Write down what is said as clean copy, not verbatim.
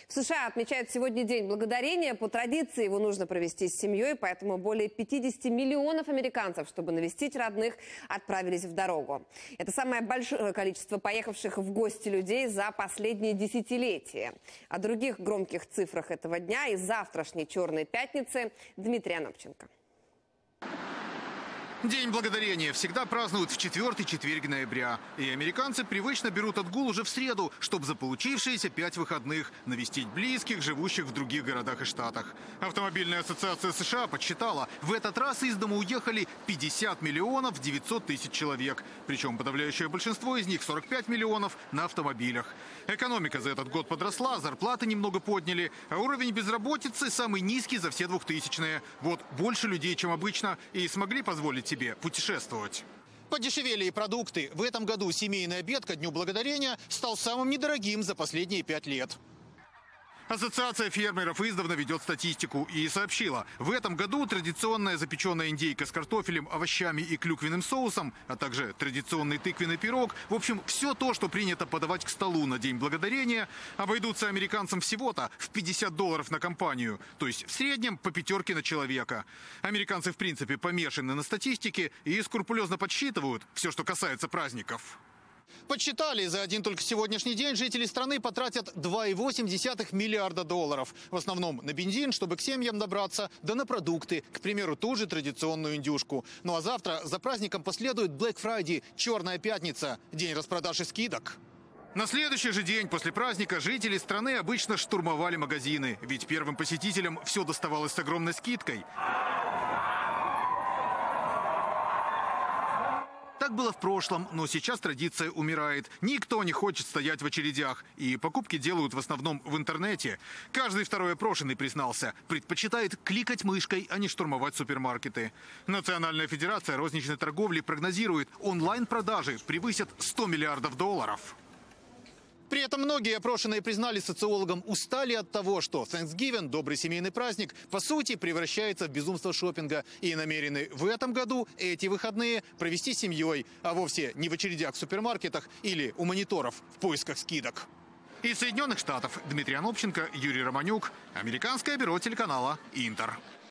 В США отмечают сегодня День благодарения. По традиции его нужно провести с семьей, поэтому более 50 миллионов американцев, чтобы навестить родных, отправились в дорогу. Это самое большое количество поехавших в гости людей за последние десятилетия. О других громких цифрах этого дня и завтрашней Черной пятницы Дмитрий Анопченко. День благодарения всегда празднуют в 4-й четверг ноября. И американцы привычно берут отгул уже в среду, чтобы за получившиеся 5 выходных навестить близких, живущих в других городах и штатах. Автомобильная ассоциация США подсчитала, в этот раз из дома уехали 50 миллионов 900 тысяч человек. Причем подавляющее большинство из них, 45 миллионов, на автомобилях. Экономика за этот год подросла, зарплаты немного подняли, а уровень безработицы самый низкий за все 2000-е. Вот больше людей, чем обычно, и смогли позволить себе путешествовать. Подешевели и продукты. В этом году семейный обед ко Дню Благодарения стал самым недорогим за последние 5 лет. Ассоциация фермеров издавна ведет статистику и сообщила, в этом году традиционная запеченная индейка с картофелем, овощами и клюквенным соусом, а также традиционный тыквенный пирог, в общем, все то, что принято подавать к столу на День Благодарения, обойдутся американцам всего-то в $50 на компанию, то есть в среднем по 5 на человека. Американцы, в принципе, помешаны на статистике и скрупулезно подсчитывают все, что касается праздников. Подсчитали, за один только сегодняшний день жители страны потратят $2,8 миллиарда. В основном на бензин, чтобы к семьям добраться, да на продукты, к примеру, ту же традиционную индюшку. Ну а завтра за праздником последует Black Friday, Черная пятница, день распродаж и скидок. На следующий же день после праздника жители страны обычно штурмовали магазины, ведь первым посетителям все доставалось с огромной скидкой. Так было в прошлом, но сейчас традиция умирает. Никто не хочет стоять в очередях. И покупки делают в основном в интернете. Каждый второй опрошенный признался, предпочитает кликать мышкой, а не штурмовать супермаркеты. Национальная федерация розничной торговли прогнозирует, онлайн-продажи превысят $100 миллиардов. При этом многие опрошенные признали социологам, устали от того, что Thanksgiving, добрый семейный праздник, по сути превращается в безумство шопинга. И намерены в этом году эти выходные провести с семьей, а вовсе не в очередях в супермаркетах или у мониторов в поисках скидок. Из Соединенных Штатов Дмитрий Анопченко, Юрий Романюк, Американское бюро телеканала «Интер».